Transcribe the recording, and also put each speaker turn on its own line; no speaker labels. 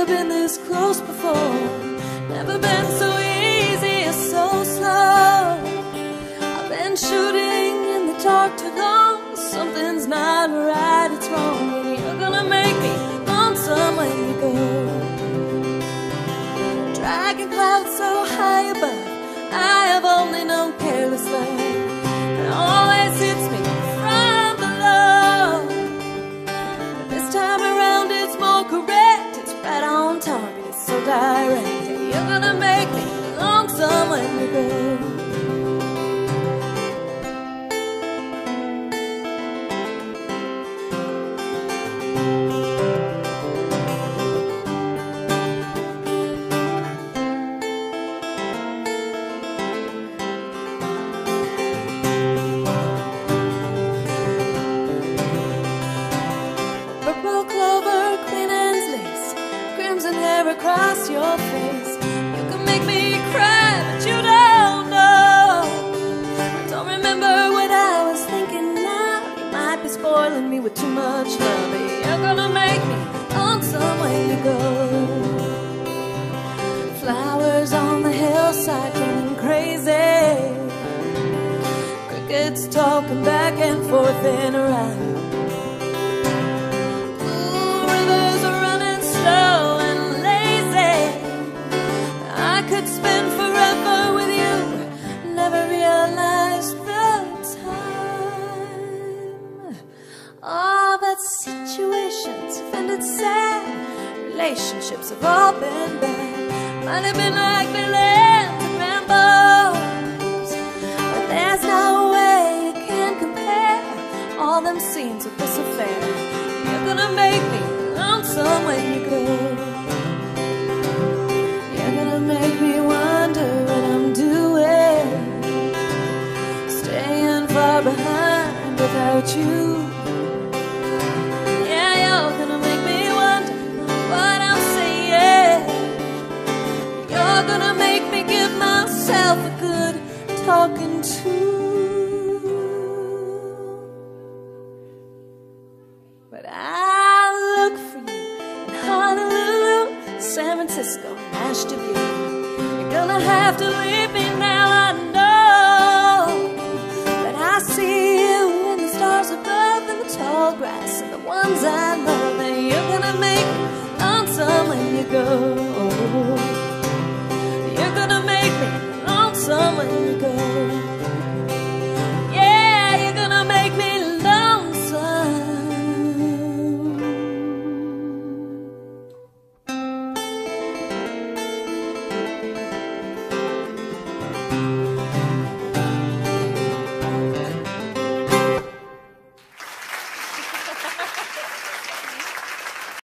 never been this close before, never been so easy or so slow. I've been shooting in the dark too long. Something's not right, it's wrong, and you're gonna make me lonesome when you go. Dragging clouds so high above, I have only known careless love. It always hits me from below, but this time around it's more correct. It's right on target, it's so direct, and you're gonna make me lonesome when you go. Purple clover, Queen Anne's lace, crimson hair across your face. You can make me cry, but you don't know. I don't remember what I was thinking now. You might be spoiling me with too much love, but you're gonna make me lonesome when you go. Flowers on the hillside going crazy, crickets talking back and forth and around. Could spend forever with you, never realized the time. All but situations have ended sad, relationships have all been bad. Might have been like villains and Rambos, but there's no way you can compare all them scenes with this affair. You're gonna make me lonesome when you go. Make me wonder what I'm doing, staying far behind without you. Yeah, you're gonna make me wonder what I'm saying. You're gonna make me give myself a good talking to. But I look for you in Honolulu, San Francisco, Nashville. You're gonna have to leave me now, I know, but I see you in the stars above, and the tall grass, and the ones I love, and you're gonna make me lonesome when you go.